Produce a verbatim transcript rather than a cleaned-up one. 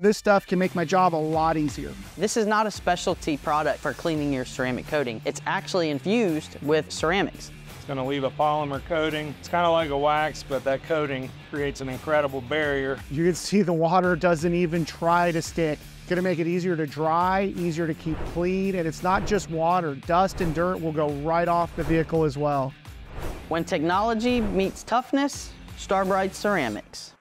This stuff can make my job a lot easier. This is not a specialty product for cleaning your ceramic coating. It's actually infused with ceramics. It's going to leave a polymer coating. It's kind of like a wax, but that coating creates an incredible barrier. You can see the water doesn't even try to stick. It's going to make it easier to dry, easier to keep clean, and it's not just water. Dust and dirt will go right off the vehicle as well. When technology meets toughness, Starbrite Ceramics.